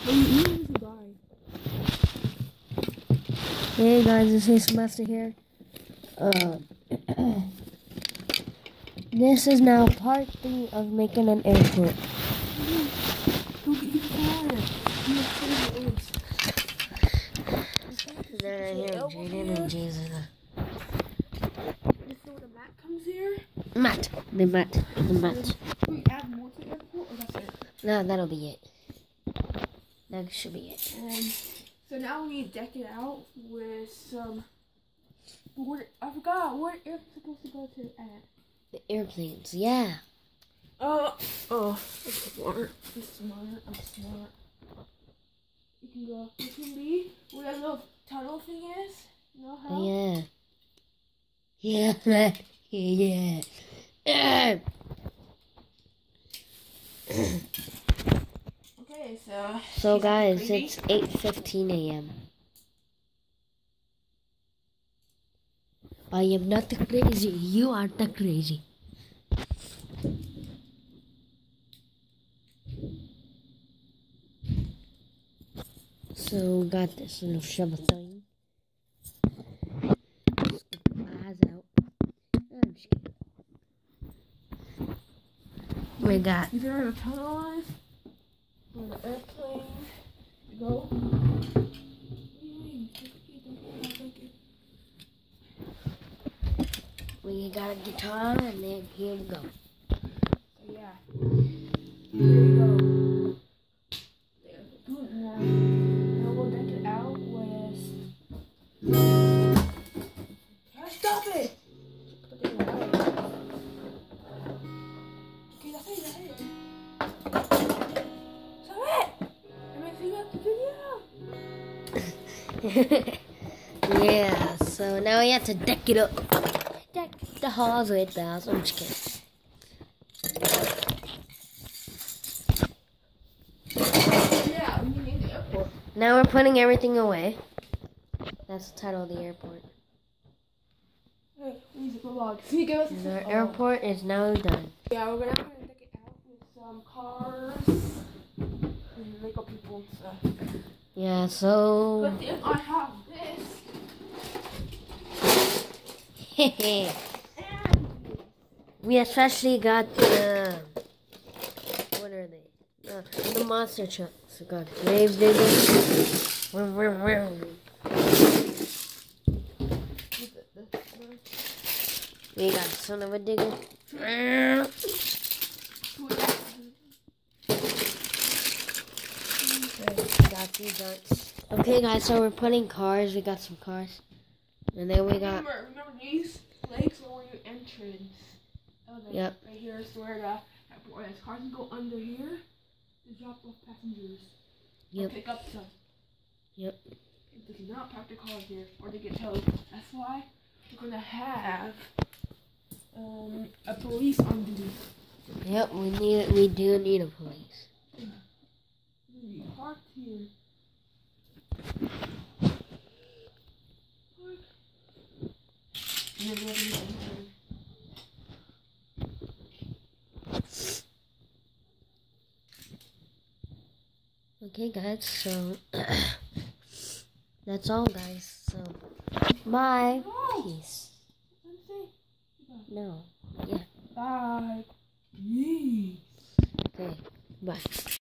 Hey guys, this is Semester here. This is now part 3 of making an airport. Jaden and Jason. The mat comes here. The mat. We add more to the airport, or that's it? No, that'll be it. That should be it. So now we need to deck it out with some. I forgot where it's supposed to go to at. The airplanes, yeah. I'm smart. You can go. You can be where that little tunnel thing is. You know how? Yeah. Okay, So guys, it's 8:15 a.m. I am not the crazy. You are the crazy. So got this little shovel thing. Just get my eyes out. I'm just kidding. We got. Is there a tunnel line? Where the airplane go? We got a guitar, and then here we go. So yeah. Here we go. Now we'll deck it out with. Stop it! Put it away. Okay, that's it. Stop it! I'm messing up the video. Yeah, so now we have to deck it up. Deck the halls with bells. I'm just kidding. Yeah, we need the airport. Now we're putting everything away. That's the title of the airport. Hey, we need to vlog. Can you give us And our airport is now done. Yeah, we're gonna deck it out with some cars and Lego people and stuff. Yeah, so. But then I have this. We especially got the. What are they? The monster trucks. We got Grave Digger. We got Son of a Digger. Got these darts. Okay, guys, so we're putting cars. We got some cars. And then we got. Remember these legs are where your entrance. Yep. Right here is where the cars can go under here to drop off passengers. Yep. Or pick up some. Yep. They cannot park the cars here or they get towed. That's why we're gonna have a police on duty. Yep, we do need a police. We parked here. Okay, guys, so that's all, guys. So, bye. No. Peace. No. No. Yeah. Bye. Peace. Okay, bye.